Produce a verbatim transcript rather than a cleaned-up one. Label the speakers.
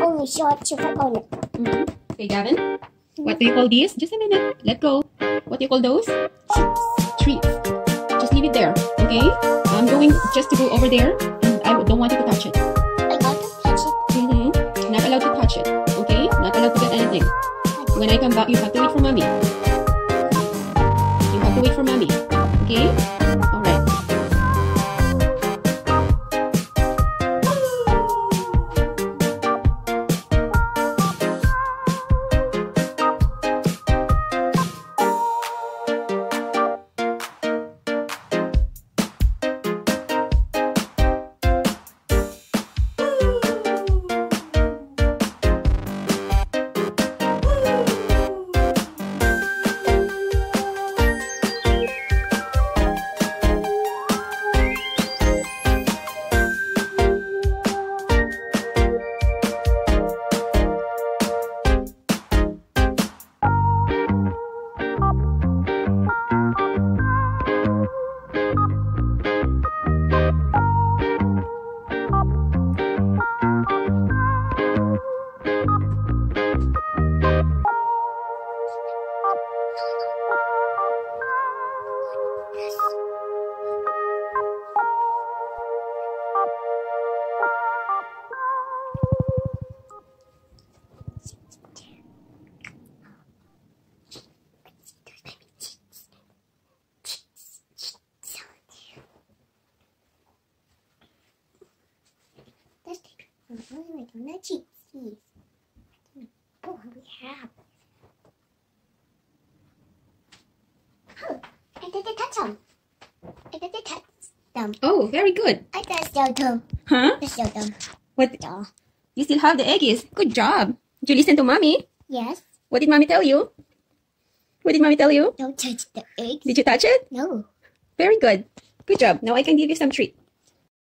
Speaker 1: only short to put on it.
Speaker 2: Mm-hmm. Okay, Gavin. What do you call these? Just a minute. Let go. What do you call those? Treats. Just leave it there. Okay? I'm going just to go over there, and I don't want you to touch it.
Speaker 1: I got to touch it.
Speaker 2: Mm-hmm. Not allowed to touch it. Okay? Not allowed to get anything. When I come back, you have to wait for mommy. You have to wait for mommy. Okay? Alright.
Speaker 1: Wait, I'm not cheap. Oh, we have. Oh, I did the touch them. I did the touch them.
Speaker 2: Oh, very good.
Speaker 1: I did show them.
Speaker 2: Huh?
Speaker 1: I showed them.
Speaker 2: What?
Speaker 1: Yeah.
Speaker 2: You still have the eggies. Good job. Did you listen to mommy?
Speaker 1: Yes.
Speaker 2: What did mommy tell you? What did mommy tell you?
Speaker 1: Don't touch the egg.
Speaker 2: Did you touch it?
Speaker 1: No.
Speaker 2: Very good. Good job. Now I can give you some treat.